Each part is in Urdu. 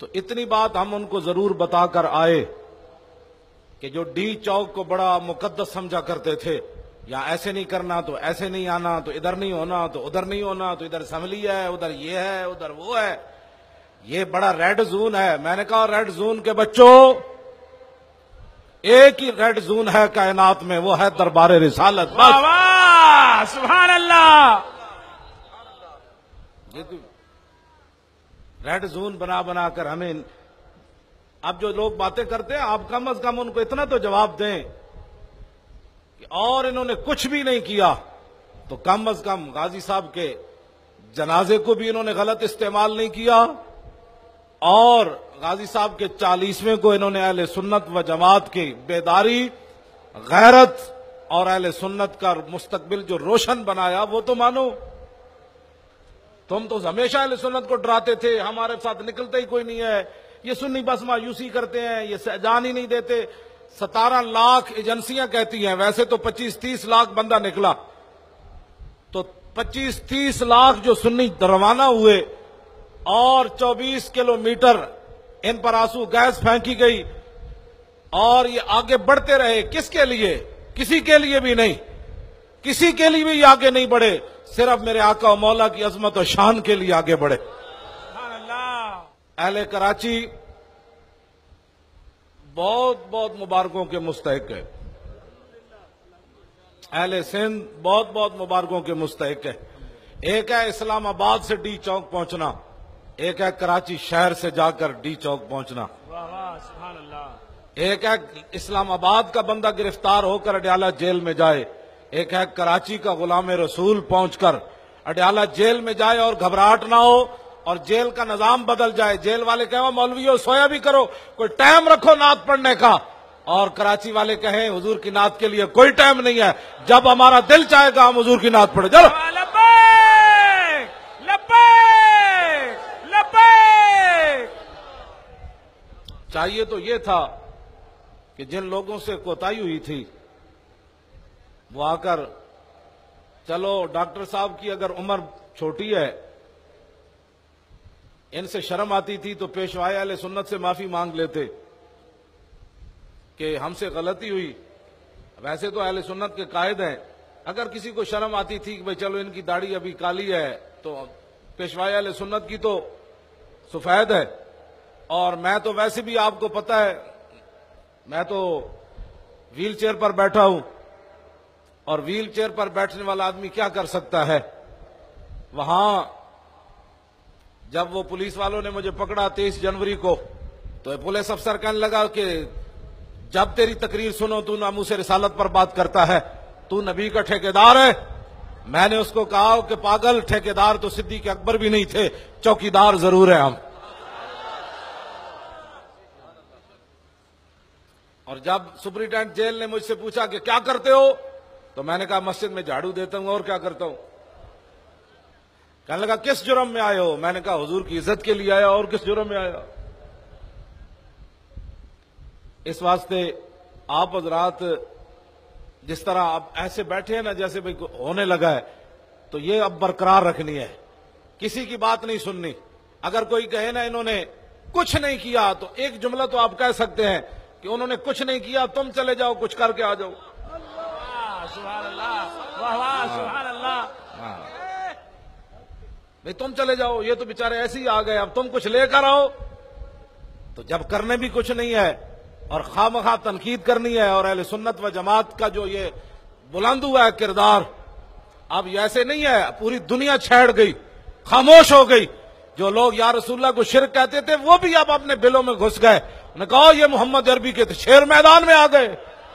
تو اتنی بات ہم ان کو ضرور بتا کر آئے کہ جو ڈی چوک کو بڑا مقدس سمجھا کرتے تھے، یا ایسے نہیں کرنا تو ایسے نہیں آنا، تو ادھر نہیں ہونا تو ادھر نہیں ہونا، تو ادھر اسمبلی ہے، ادھر یہ ہے، ادھر وہ ہے، یہ بڑا ریڈ زون ہے۔ میں نے کہا ریڈ زون کے بچوں، ایک ہی ریڈ زون ہے کائنات میں، وہ ہے دربار رسالت۔ واہ واہ، سبحان اللہ۔ یہ تو ریڈ زون بنا بنا کر ہمیں، اب جو لوگ باتیں کرتے ہیں، آپ کم از کم ان کو اتنا تو جواب دیں کہ اور انہوں نے کچھ بھی نہیں کیا تو کم از کم غازی صاحب کے جنازے کو بھی انہوں نے غلط استعمال نہیں کیا، اور غازی صاحب کے 40ویں کو انہوں نے اہل سنت و جماعت کی بیداری، غیرت اور اہل سنت کا مستقبل جو روشن بنایا وہ تو مانو۔ تم تو ہمیشہ اہل سنت کو ڈراتے تھے، ہمارے ساتھ نکلتا ہی کوئی نہیں ہے، یہ سنی بس مایوسی کرتے ہیں، یہ جان ہی نہیں دیتے۔ 17 لاکھ ایجنسیاں کہتی ہیں، ویسے تو 25-30 لاکھ بندہ نکلا، تو 25-30 لاکھ جو سنی روانہ ہوئے، اور 24 کلومیٹر ان پر آنسو گیس پھینکی گئی، اور یہ آگے بڑھتے رہے۔ کس کے لیے؟ کسی کے لیے بھی نہیں، کسی کے لیے بھی آگے نہیں بڑھے، صرف میرے آقا و مولا کی عظمت و شان کے لیے آگے بڑھے۔ سبحان اللہ۔ اہل کراچی بہت بہت مبارکوں کے مستحق ہے، اہل سندھ بہت بہت مبارکوں کے مستحق ہے۔ ایک ہے اسلام آباد سے ڈی چوک پہنچنا، ایک ہے کراچی شہر سے جا کر ڈی چوک پہنچنا، واہ واہ، سبحان اللہ۔ ایک ہے اسلام آباد کا بندہ گرفتار ہو کر اڈیالہ جیل میں جائے، ایک ہے کراچی کا غلام رسول پہنچ کر اڈیالہ جیل میں جائے اور گھبراہٹ نہ ہو، اور جیل کا نظام بدل جائے، جیل والے کہیں مولویوں سویا بھی کرو، کوئی ٹائم رکھو نعت پڑھنے کا، اور کراچی والے کہیں حضور کی نعت کے لیے کوئی ٹائم نہیں ہے، جب ہمارا دل چاہے گا ہم حضور کی نعت پڑھیں۔ چلو لبیک لبیک لبیک۔ چاہیے تو یہ تھا کہ جن لوگوں سے کوتاہی ہوئی تھی وہ آ کر، چلو ڈاکٹر صاحب کی اگر عمر چھوٹی ہے، ان سے شرم آتی تھی تو پیشوائے اہل سنت سے معافی مانگ لیتے کہ ہم سے غلطی ہوئی۔ ویسے تو اہل سنت کے قائد ہیں، اگر کسی کو شرم آتی تھی کہ بھئی چلو ان کی داڑھی ابھی کالی ہے تو پیشوائے اہل سنت کی تو سفید ہے، اور میں تو ویسے بھی آپ کو پتہ ہے میں تو ویل چیئر پر بیٹھا ہوں، اور ویل چیئر پر بیٹھنے والا آدمی کیا کر سکتا ہے۔ وہاں جب وہ پولیس والوں نے مجھے پکڑا 23 جنوری کو، تو پولیس افسر کہنے لگا کہ جب تیری تقریر سنو تو ناموس رسالت پر بات کرتا ہے، تو نبی کا ٹھیکیدار ہے۔ میں نے اس کو کہا کہ پاگل، ٹھیکیدار تو صدیق اکبر بھی نہیں تھے، چوکیدار ضرور ہے ہم۔ اور جب سپرنٹینڈنٹ جیل نے مجھ سے پوچھا کہ کیا کرتے ہو، تو میں نے کہا مسجد میں جھاڑو دیتا ہوں، اور کیا کرتا ہوں۔ کہنے لگا کس جرم میں آئے ہو؟ میں نے کہا حضور کی عزت کے لیے آیا، اور کس جرم میں آیا۔ اس واسطے آپ حضرات جس طرح اب ایسے بیٹھے ہیں نا جیسے بھئی ہونے لگا ہے، تو یہ اب برقرار رکھنی ہے، کسی کی بات نہیں سننی۔ اگر کوئی کہے نا انہوں نے کچھ نہیں کیا، تو ایک جملہ تو آپ کہہ سکتے ہیں کہ انہوں نے کچھ نہیں کیا، تم چلے جاؤ کچھ کر کے آ جاؤ۔ سبحان اللہ، واہ واہ، سبحان اللہ۔ بھئی تم چلے جاؤ، یہ تو بیچارے ایسے ہی آ گئے، اب تم کچھ لے کر آؤ۔ تو جب کرنے بھی کچھ نہیں ہے اور خواہ مخواہ تنقید کرنی ہے، اور اہل سنت و جماعت کا جو یہ بلند ہوا ہے کردار، اب یہ ایسے نہیں ہے، پوری دنیا چھیڑ گئی، خاموش ہو گئی۔ جو لوگ یا رسول اللہ کو شرک کہتے تھے وہ بھی اب اپنے دلوں میں گھس گئے، انہوں نے کہا یہ محمد عربی کے شیر میدان میں آ گئے۔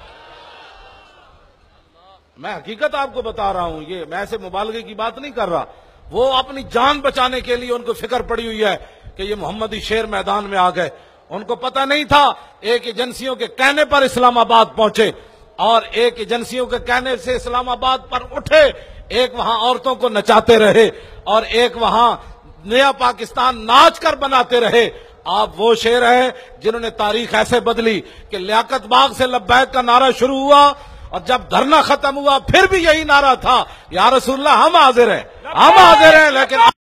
میں حقیقت آپ کو بتا رہا ہوں، یہ میں ایسے مبالغے کی بات نہیں کر رہا، وہ اپنی جان بچانے کے لیے ان کو فکر پڑی ہوئی ہے کہ یہ محمدی شیر میدان میں آ گئے۔ ان کو پتہ نہیں تھا ایک ایجنسیوں کے کہنے پر اسلام آباد پہنچے، اور ایک ایجنسیوں کے کہنے سے اسلام آباد پر اٹھے، ایک وہاں عورتوں کو نچاتے رہے، اور ایک وہاں نیا پاکستان ناچ کر بناتے رہے۔ آپ وہ شیر ہیں جنہوں نے تاریخ ایسے بدلی کہ لیاقت باغ سے لبیک کا نعرہ شروع ہوا، اور جب دھرنا ختم ہوا پھر بھی یہی نعرہ تھا، یا رسول اللہ ہم حاضر ہیں، ہم حاضر ہیں، لیکن